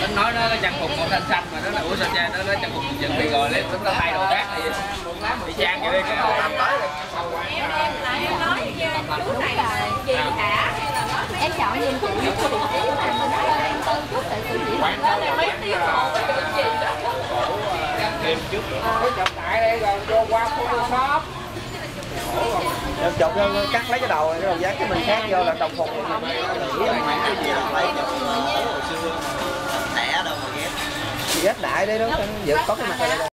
Tính nói nó trang phục màu xanh xanh mà nó là ủa sao cha nó trang phục dựng bị rồi lấy nó thay đồ khác thì trang vậy đi cái làm tới em lại em nói với chú này là gì hả hay là nói em chọn nhìn chị biết vị trí mà mình nói là em tư chút tại sự chỉ hoãn đó là mấy tiếng hồ cái được gì đó thêm trước cái chụp tại đây rồi vô qua Photoshop em chụp cho cắt lấy cái đầu dán cái mình khác vô là đồng phục nghĩ là cái gì là phải chụp hồi xưa đẻ đâu mà ghét ghét đại đấy đó dự có cái mặt này đây